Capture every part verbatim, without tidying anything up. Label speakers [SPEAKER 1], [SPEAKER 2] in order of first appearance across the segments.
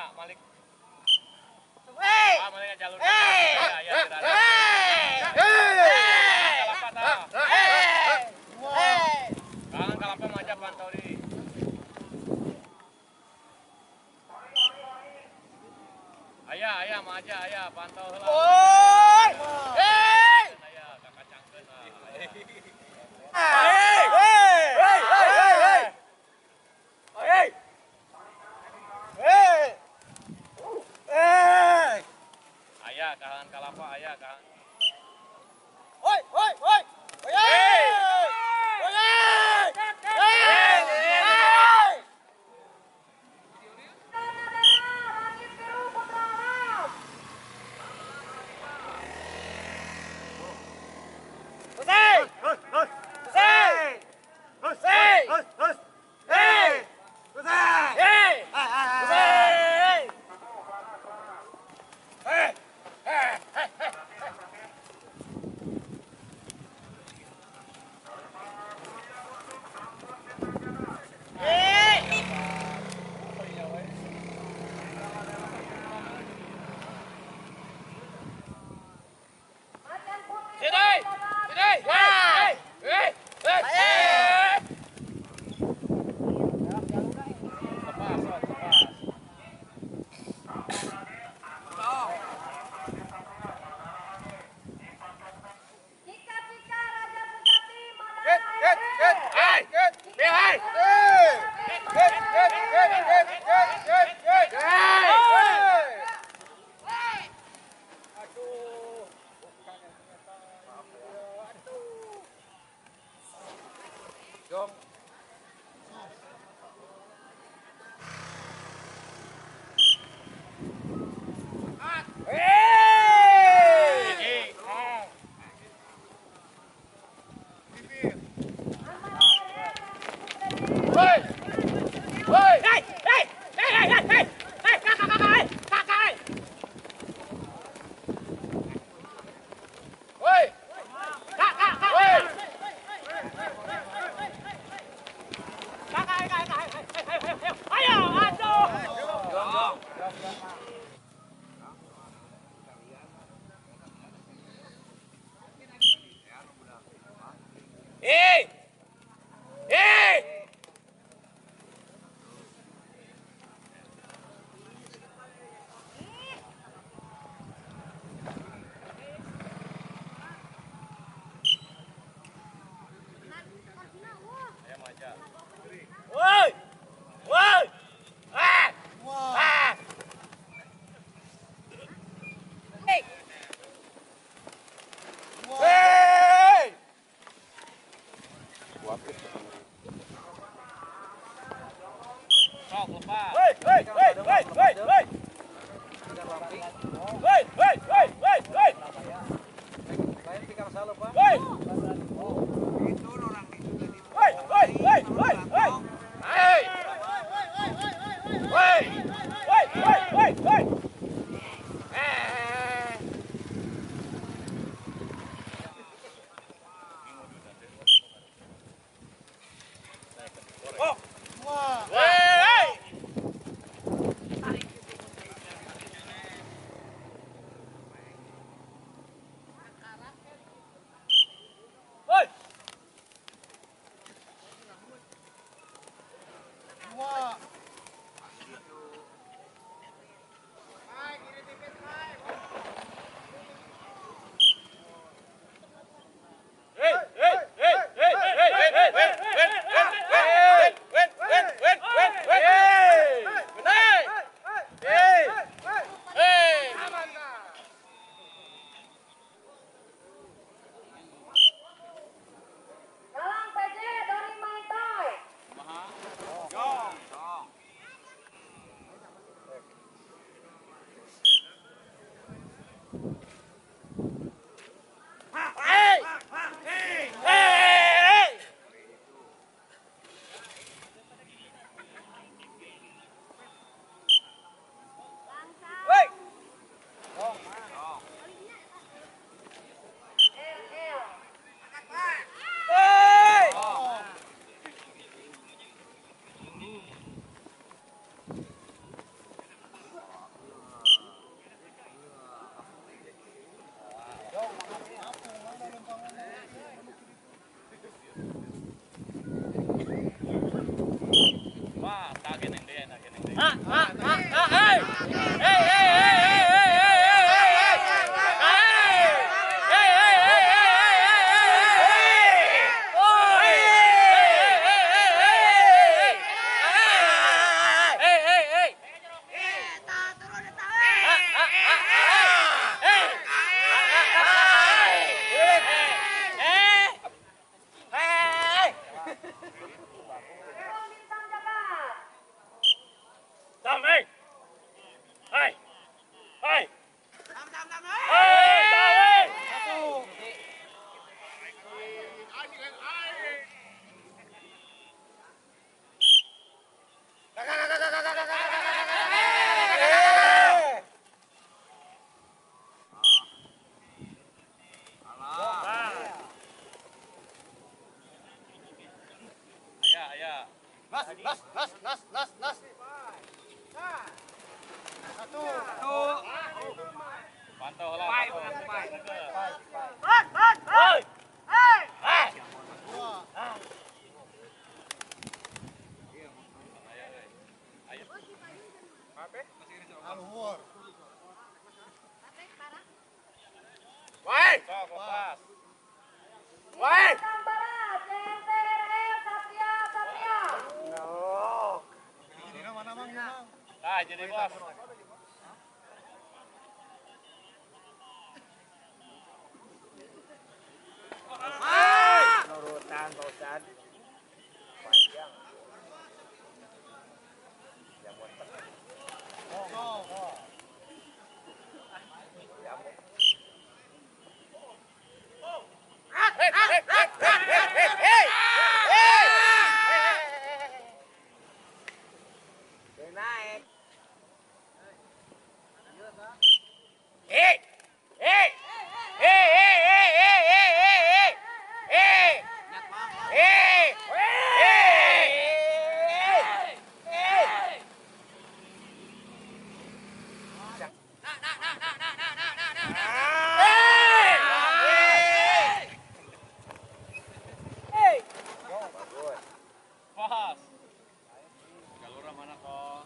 [SPEAKER 1] Malik.
[SPEAKER 2] Hei.
[SPEAKER 1] Ah, Malik jalur.
[SPEAKER 2] Hei.
[SPEAKER 1] Ya, ya, tidak ada.
[SPEAKER 2] Hei.
[SPEAKER 1] Kalapa tah.
[SPEAKER 2] Hei. Hei.
[SPEAKER 1] Kangen kalapa maja pantau di. Ayah, ayah maja, ayah pantau heula.
[SPEAKER 2] Woi. Hei.
[SPEAKER 1] Ayah kakak cangkeun ah.
[SPEAKER 2] Hei. Hei. Hei. Hei. Hei. Hei. Hei. Hei.
[SPEAKER 1] Ayah kangen kalapa, ayah kangen.
[SPEAKER 2] Hoi, hoi, hoi. Hei. Hei. Hei. Las, las, las, las, las, las. Satu. Satu.
[SPEAKER 1] Pantau lah.
[SPEAKER 2] Baik,
[SPEAKER 1] pantau.
[SPEAKER 2] baik.
[SPEAKER 3] Hei! Hei! Hei!
[SPEAKER 2] Hei. Aluhur. Baik.
[SPEAKER 1] Sok, lepas.
[SPEAKER 2] Baik.
[SPEAKER 3] Barat, C M T R L, Satria, Satria.
[SPEAKER 1] Nah, jadi bos.
[SPEAKER 2] Nurutan, Pak Ustad. Panjang. Yang buat tekan. Oh, oh, oh. Hei, hei, hei, hei, hei, hei, hei. Naik. Hei, hei, hei, hei, hei, hei, hei, hei, hei, hei.
[SPEAKER 1] Pas. Galura mana kok?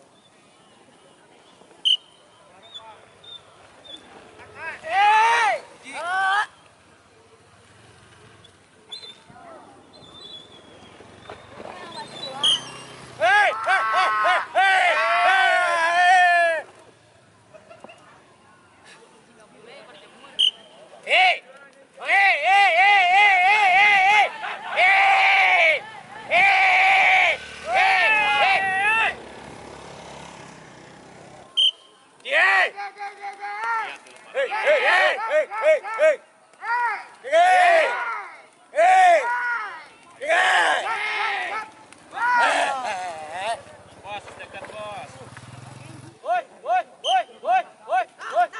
[SPEAKER 1] Bos, dekat bos.
[SPEAKER 2] Woi, woi, woi, woi, woi, woi.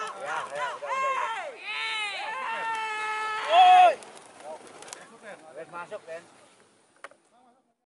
[SPEAKER 2] Woi. Masuk, Ben.